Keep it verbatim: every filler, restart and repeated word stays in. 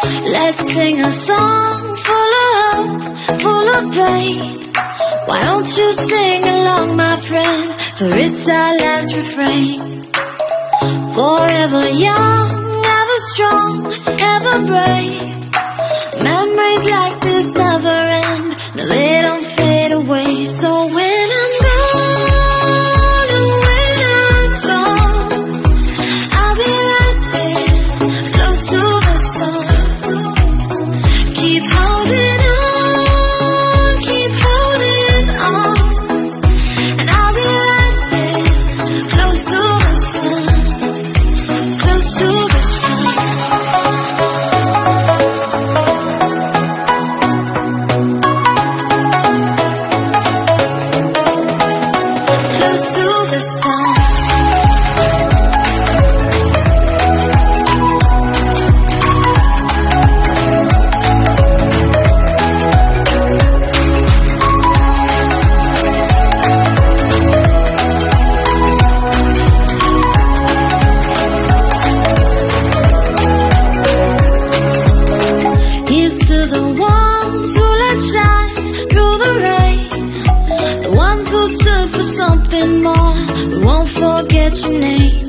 Let's sing a song full of hope, full of pain. Why don't you sing along, my friend, for it's our last refrain. Forever young, ever strong, ever brave. Memories like this never end, no, they don't fade away. So when I'm gone, and when I'm gone, I'll be right there, close to the sun. Keep holding on, keep holding on, and I'll be right there, close to the sun, close to the sun. Close to the sun. Here's to the ones who let shine through the rain, the ones who stood for something more. We won't forget your name.